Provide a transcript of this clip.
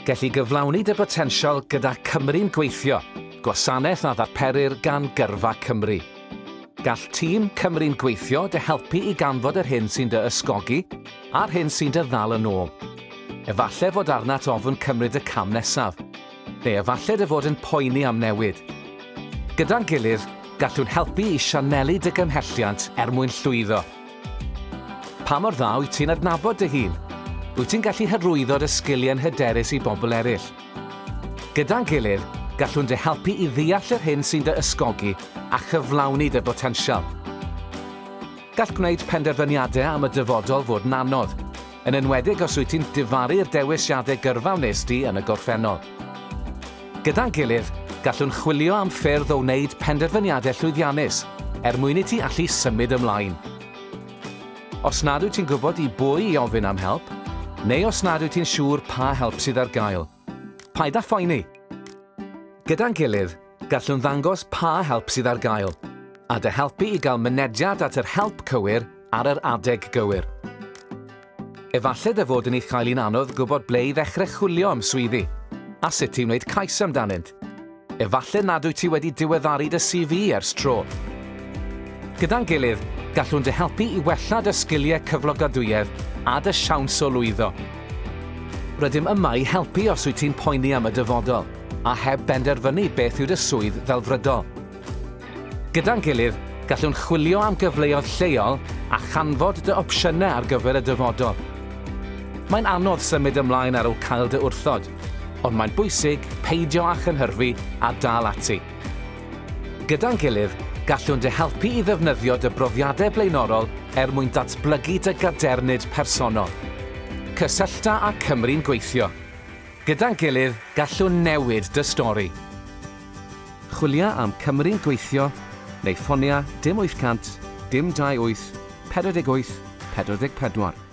Gellu gyflawni dy botensial gyda Cymru'n gweithio, gwasanaeth a ddarperir gan Gyrfa Cymru. Gall tîm Cymru'n gweithio dy helpu i ganfod yr hyn sy'n dy ysgogi a'r hyn sy'n dy ddal yn ôl. Efallai fod arnat ofyn cymryd y cam nesaf, neu efallai dy fod yn poeni am newid. Gyda'n gilydd, gallwn helpu i sianelu dy gymhelliant mwyn llwyddo. Pa mor dda wyt ti'n adnabod dy hun? Wyt ti'n gallu hyrwyddo dy sgiliau'n hyderus i bobl eraill? Gyda'n gilydd, gallwn dy helpu i ddeall yr hyn sy'n dy ysgogi a chyflawni dy botensial. Gall gwneud penderfyniadau am y dyfodol fod yn anodd, yn enwedig os wyt ti'n difaru'r dewisiadau gyrfa wnes di yn y gorffennol. Gyda'n gilydd, gallwn chwilio am ffyrdd o wneud penderfyniadau llwyddiannus mwyn i ti allu symud ymlaen. Os nad wyt ti'n gwybod i bwy i ofyn am help, neu os nad wyt ti'n siŵr pa help sydd ar gael, paid â phoeni. Gyda'n gilydd, gallwn ddangos pa help sydd ar gael, a dy helpu i gael mynediad at yr help cywir ar yr adeg gywir. Efallai dy fod yn eich cael un anodd gwybod ble i ddechrau chwilio am swyddi, a sut ti'n wneud cais amdanynt. Efallai nad wyt ti wedi diweddaru dy CV ers tro. Gyda'n gilydd, gallwn dy helpu i wella dy sgiliau cyflogadwyedd a dy siawns o lwyddo. Rydym yma i helpu os wyt ti'n poeni am y dyfodol, a heb benderfynu beth yw dy swydd ddelfrydol. Gyda'n gilydd, gallwn chwilio am gyfleoedd lleol a chanfod dy opsiynau ar gyfer y dyfodol. Mae'n anodd symud ymlaen ar ôl cael dy wrthod, ond mae'n bwysig peidio â chynhyrfu a dal ati. Gyda'n gilydd, gallwn dy helpu i ddefnyddio dy brofiadau blaenorol mwyn datblygu dy gadernid personol. Cysyllta â Cymru'n gweithio. Gyda'n gilydd, gallwn newid dy stori. Chwilia am Cymru'n gweithio neu ffonia dim 800 dim 28 48 44.